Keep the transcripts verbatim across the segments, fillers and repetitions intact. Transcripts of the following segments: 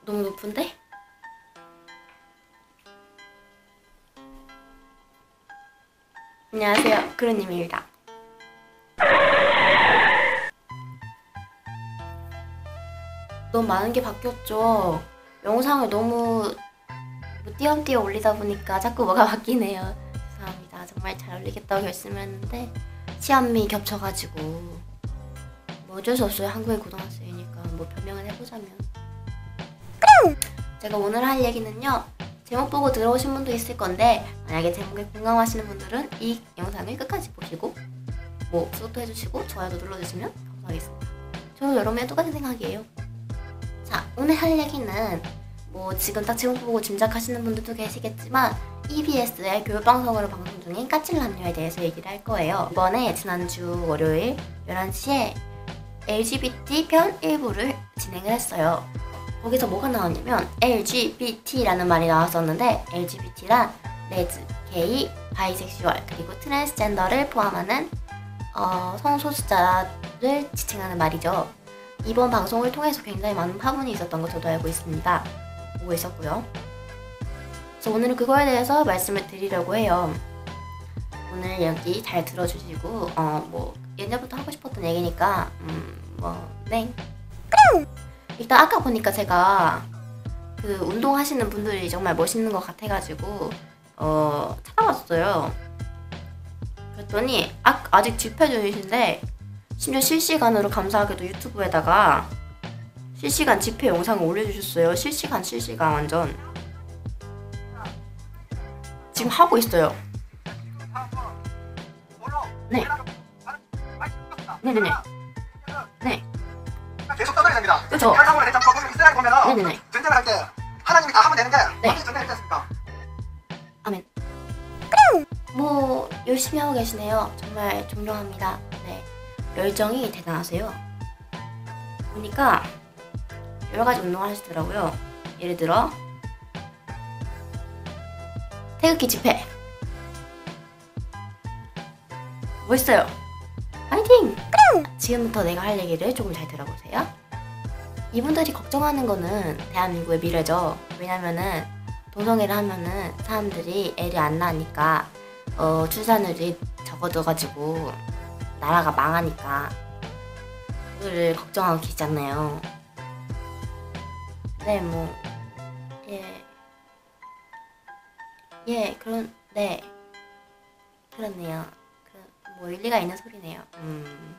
너무 높은데? 안녕하세요, 크루님입니다. 너무 많은 게 바뀌었죠. 영상을 너무 뭐 띄엄띄엄 올리다 보니까 자꾸 뭐가 바뀌네요. 죄송합니다. 정말 잘 올리겠다고 결심을 했는데 시험이 겹쳐가지고 뭐 어쩔 수 없어요. 한국의 고등학생이니까 뭐 변명을 해보자면 제가 오늘 할 얘기는요, 제목 보고 들어오신 분도 있을 건데 만약에 제목에 공감하시는 분들은 이 영상을 끝까지 보시고 뭐 구독도 해주시고 좋아요도 눌러주시면 감사하겠습니다. 저도 여러분의 똑같은 생각이에요. 자, 오늘 할 얘기는 뭐 지금 딱 제목 보고 짐작하시는 분들도 계시겠지만 이비에스의 교육방송으로 방송 중인 까칠 남녀에 대해서 얘기를 할 거예요. 이번에 지난주 월요일 열한 시에 엘지비티 편 일 부를 진행을 했어요. 거기서 뭐가 나왔냐면 엘지비티라는 말이 나왔었는데 엘지비티란 레즈, 게이, 바이섹슈얼, 그리고 트랜스젠더를 포함하는 어, 성소수자를 지칭하는 말이죠. 이번 방송을 통해서 굉장히 많은 파문이 있었던 거 저도 알고 있습니다. 보고 있었고요. 그래서 오늘은 그거에 대해서 말씀을 드리려고 해요. 오늘 여기 잘 들어주시고 어, 뭐 옛날부터 하고 싶었던 얘기니까 음, 뭐 네. 일단 아까 보니까 제가 그 운동하시는 분들이 정말 멋있는 것 같아가지고 어 찾아봤어요. 그랬더니 아, 아직 집회 중이신데 심지어 실시간으로 감사하게도 유튜브에다가 실시간 집회 영상을 올려주셨어요. 실시간 실시간 완전 지금 하고 있어요. 네. 네네네. 네. 계속 떠나야 됩니다. 그렇죠. 혈상으로 대장 거기서 이스라엘 보면은 네네네. 전쟁을 할 때 하나님이 다 하면 되는데 네. 어디 전쟁을 했습니까? 아멘. 뭐 열심히 하고 계시네요. 정말 존경합니다. 네, 열정이 대단하세요. 보니까 여러 가지 운동을 하시더라고요. 예를 들어 태극기 집회. 멋있어요. 파이팅! 지금부터 내가 할 얘기를 조금 잘 들어보세요. 이분들이 걱정하는 거는 대한민국의 미래죠. 왜냐면은 동성애를 하면은 사람들이 애를 안 낳으니까 어, 출산율이 적어져가지고 나라가 망하니까 그거를 걱정하고 계시잖아요. 네, 뭐 예, 예, 그런 네, 그렇네요. 그, 뭐 일리가 있는 소리네요. 음.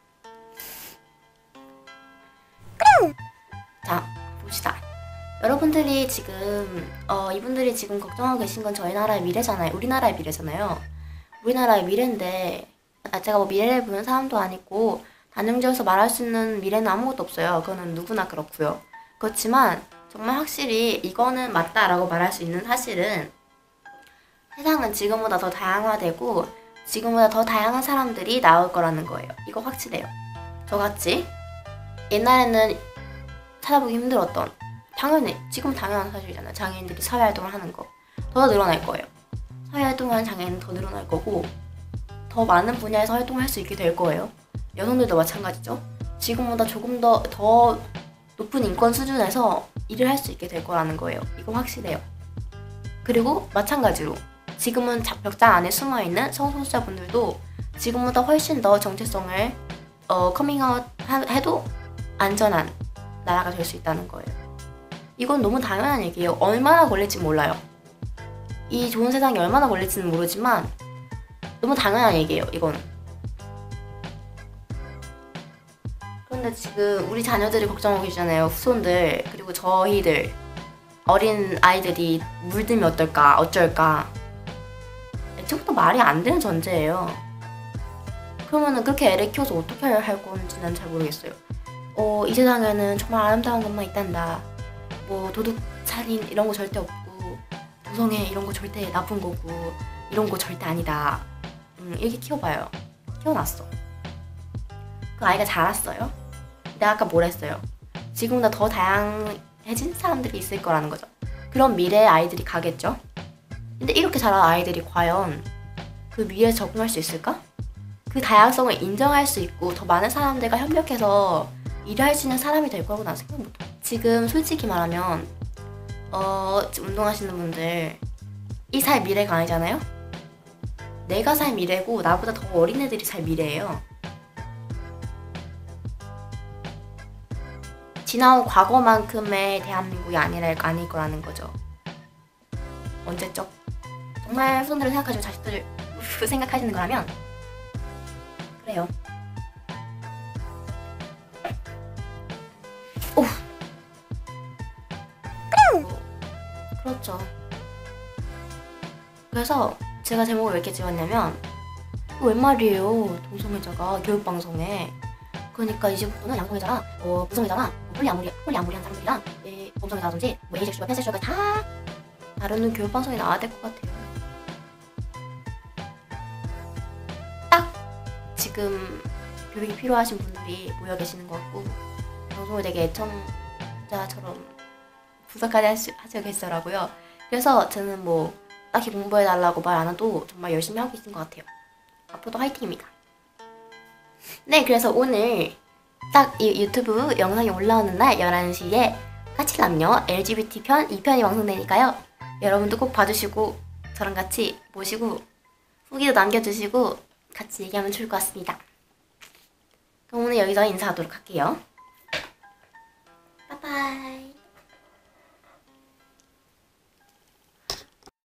자, 봅시다. 여러분들이 지금 어, 이분들이 지금 걱정하고 계신 건 저희 나라의 미래잖아요. 우리나라의 미래잖아요. 우리나라의 미래인데 아, 제가 뭐 미래를 보는 사람도 아니고 단정지어서 말할 수 있는 미래는 아무것도 없어요. 그거는 누구나 그렇고요. 그렇지만 정말 확실히 이거는 맞다라고 말할 수 있는 사실은 세상은 지금보다 더 다양화되고 지금보다 더 다양한 사람들이 나올 거라는 거예요. 이거 확실해요. 저같이 옛날에는 찾아보기 힘들었던, 당연히 지금 당연한 사실이잖아요. 장애인들이 사회활동을 하는 거 더 늘어날 거예요. 사회활동하는 장애인은 더 늘어날 거고 더 많은 분야에서 활동을 할 수 있게 될 거예요. 여성들도 마찬가지죠. 지금보다 조금 더, 더 높은 인권 수준에서 일을 할 수 있게 될 거라는 거예요. 이거 확실해요. 그리고 마찬가지로 지금은 벽장 안에 숨어있는 성소수자분들도 지금보다 훨씬 더 정체성을 어, 커밍아웃 해도 안전한 나라가 될 수 있다는 거예요. 이건 너무 당연한 얘기예요. 얼마나 걸릴지 몰라요. 이 좋은 세상이 얼마나 걸릴지는 모르지만 너무 당연한 얘기예요. 이거는. 그런데 지금 우리 자녀들이 걱정하고 계시잖아요. 후손들, 그리고 저희들, 어린 아이들이 물들면 어떨까, 어쩔까. 애초부터 말이 안 되는 전제예요. 그러면은 그렇게 애를 키워서 어떻게 할 건지 난 잘 모르겠어요. 어, 이 세상에는 정말 아름다운 것만 있단다. 뭐 도둑, 살인 이런 거 절대 없고 도성애 이런 거 절대 나쁜 거고 이런 거 절대 아니다. 음, 이렇게 키워봐요. 키워놨어. 그 아이가 자랐어요. 내가 아까 뭘 했어요? 지금보다 더 다양해진 사람들이 있을 거라는 거죠. 그런 미래의 아이들이 가겠죠? 근데 이렇게 자란 아이들이 과연 그 미래에 적응할 수 있을까? 그 다양성을 인정할 수 있고 더 많은 사람들과 협력해서 일을 할 수 있는 사람이 될 거라고 난 생각 못했지. 지금 솔직히 말하면 어 지금 운동하시는 분들 이 살 미래가 아니잖아요? 내가 살 미래고 나보다 더 어린 애들이 살 미래예요. 지나온 과거만큼의 대한민국이 아니라 아닐 거라는 거죠. 언제적? 정말 후손들을 생각하시고 자식들을 생각하시는 거라면 그래요. 오. 뭐, 그렇죠. 그래서 제가 제목을 왜 이렇게 지었냐면 웬 말이에요. 동성애자가 교육방송에 그러니까 이제부터는 양성애자랑 어, 부성애자랑 폴리아모리, 폴리아모리한 사람들이랑 예, 동성애자라든지 뭐 에이섹슈얼, 팬섹슈얼을 다 다루는 교육방송에 나와야 될 것 같아요. 딱 지금 교육이 필요하신 분들이 모여 계시는 것 같고 방송을 되게 애청자처럼 분석까지 하시, 하시고 계시더라고요. 그래서 저는 뭐 딱히 공부해달라고 말 안 해도 정말 열심히 하고 계신 것 같아요. 앞으로도 화이팅입니다. 네, 그래서 오늘 딱 이 유튜브 영상이 올라오는 날 열한 시에 까칠남녀 엘지비티 편 이 편이 방송되니까요. 여러분도 꼭 봐주시고 저랑 같이 모시고 후기도 남겨주시고 같이 얘기하면 좋을 것 같습니다. 그럼 오늘 여기서 인사하도록 할게요.